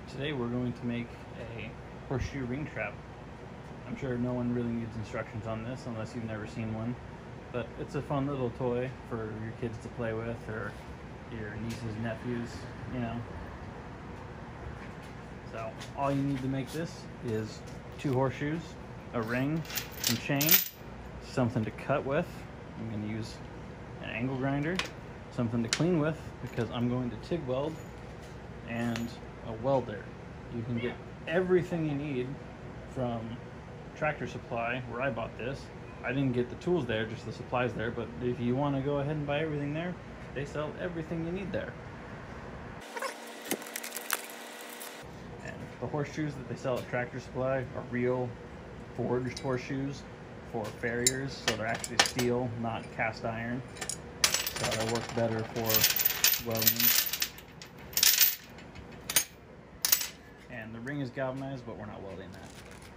Today we're going to make a horseshoe ring trap. I'm sure no one really needs instructions on this unless you've never seen one, but it's a fun little toy for your kids to play with, or your nieces, nephews, you know. So all you need to make this is 2 horseshoes, a ring, some chain, something to cut with. I'm going to use an angle grinder, something to clean with because I'm going to TIG weld, and a welder. You can get everything you need from Tractor Supply, where I bought this. I didn't get the tools there, just the supplies there, but if you want to go ahead and buy everything there, they sell everything you need there. And the horseshoes that they sell at Tractor Supply are real forged horseshoes for farriers, so they're actually steel, not cast iron, so they work better for welding. And the ring is galvanized, but we're not welding that.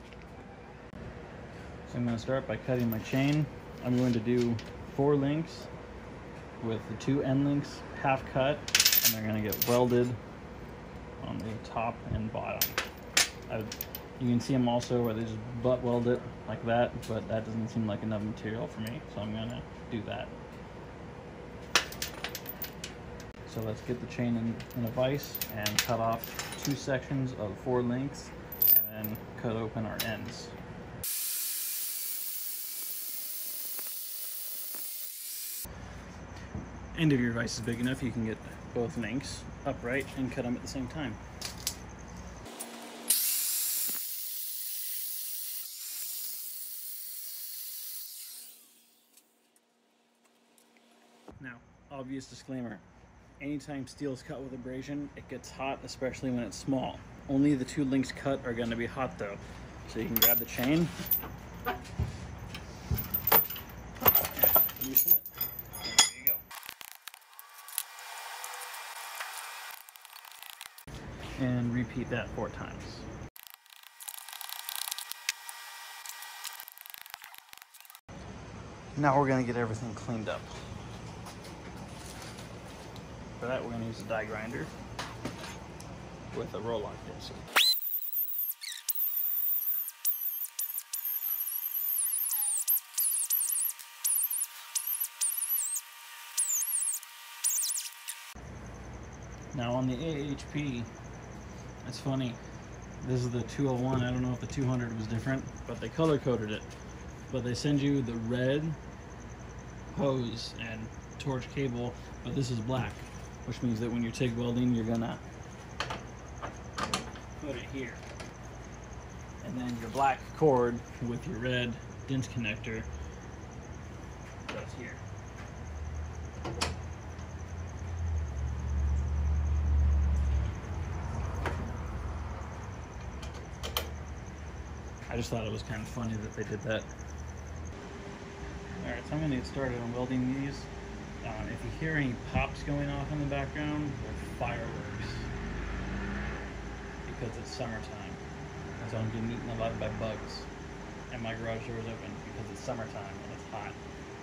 So I'm going to start by cutting my chain. I'm going to do 4 links with the 2 end links half cut, and they're going to get welded on the top and bottom. You can see them also where they just butt weld it like that, but that doesn't seem like enough material for me, so I'm going to do that. So let's get the chain in a vise and cut off 2 sections of 4 links, and then cut open our ends. End of your vise is big enough, you can get both links upright and cut them at the same time. Now, obvious disclaimer. Anytime steel is cut with abrasion, it gets hot, especially when it's small. Only the 2 links cut are going to be hot though. So you can grab the chain, loosen it, and there you go. And repeat that 4 times. Now we're going to get everything cleaned up. For that, we're going to use a die grinder with a roll-lock disc. Now on the AHP, it's funny, this is the 201, I don't know if the 200 was different, but they color-coded it. But they send you the red hose and torch cable, but this is black, which means that when you're TIG welding, you're gonna put it here. And then your black cord with your red dent connector goes here. I just thought it was kind of funny that they did that. Alright, so I'm gonna get started on welding these. If you hear any pops going off in the background, they're fireworks, because it's summertime, so I'm getting eaten alive by bugs, and my garage door is open because it's summertime and it's hot.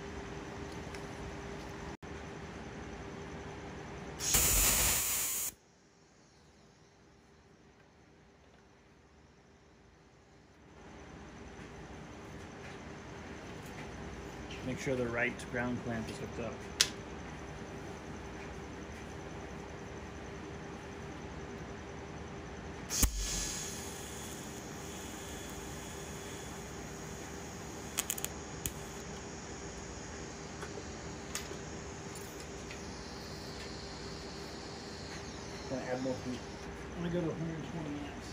Make sure the right ground clamp is hooked up. Gonna add more heat. I'm gonna go to 120 amps.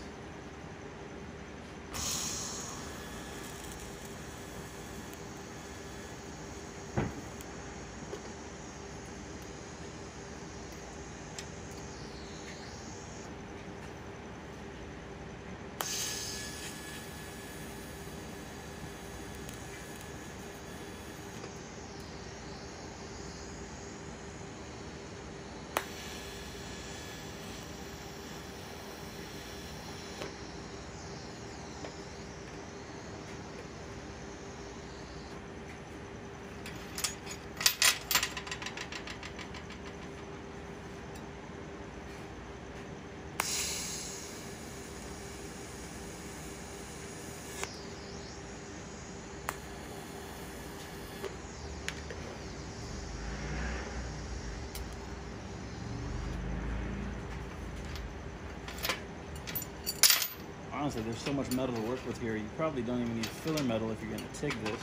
honestly, there's so much metal to work with here, you probably don't even need filler metal if you're going to TIG this.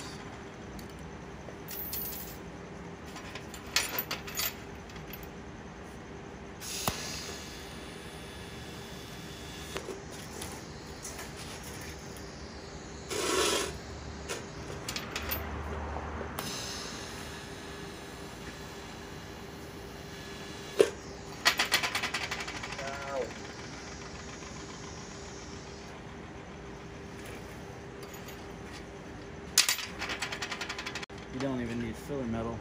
You don't even need filler metal.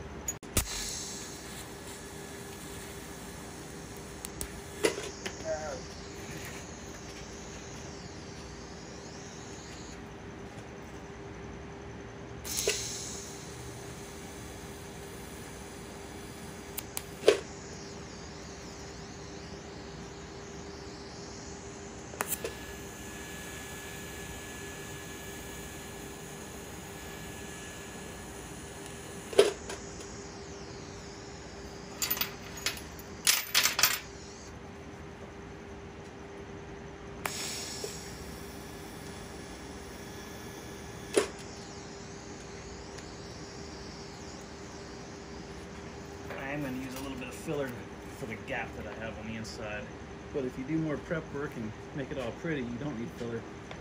I'm going to use a little bit of filler for the gap that I have on the inside. But if you do more prep work and make it all pretty, you don't need filler.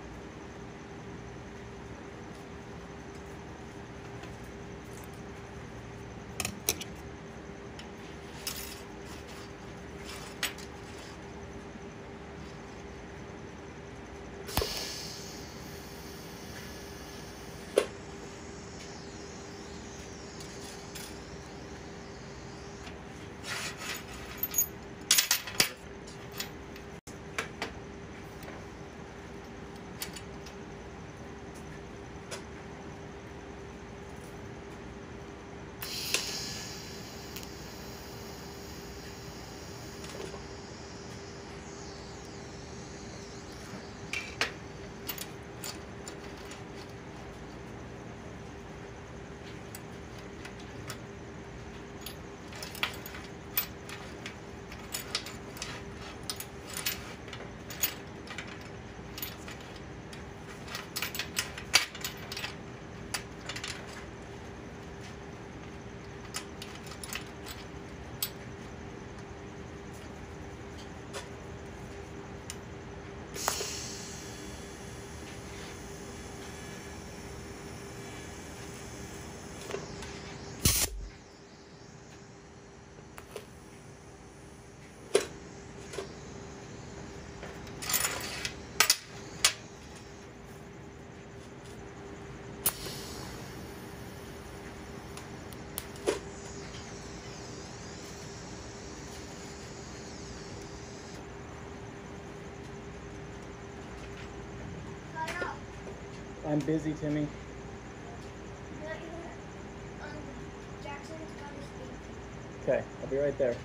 I'm busy, Timmy. Okay, I'll be right there.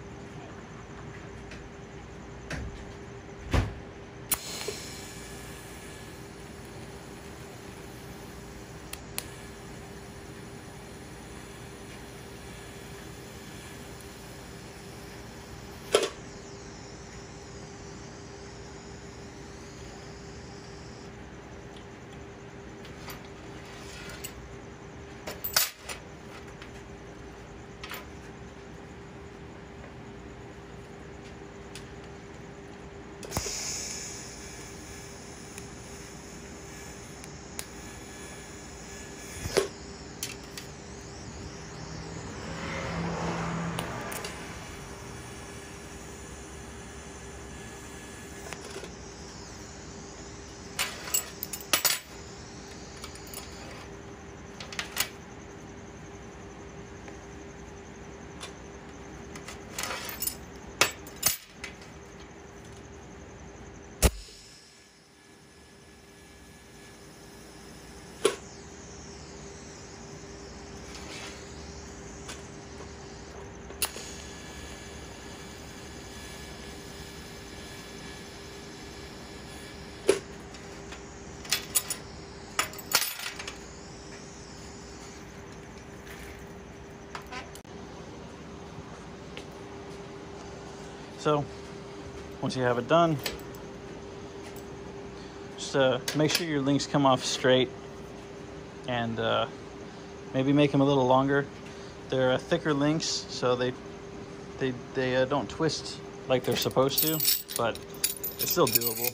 So once you have it done, Just make sure your links come off straight, and maybe make them a little longer. They're thicker links, so they don't twist like they're supposed to, but it's still doable.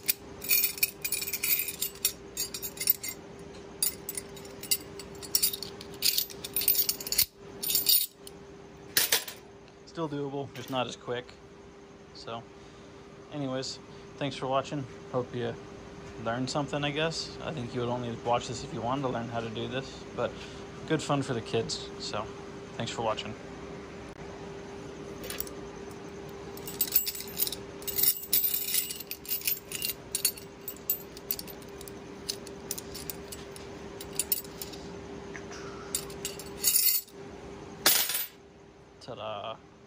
Still doable, just not as quick. So anyways, thanks for watching. Hope you learned something, I guess. I think you would only watch this if you wanted to learn how to do this, but good fun for the kids. So thanks for watching. Ta-da.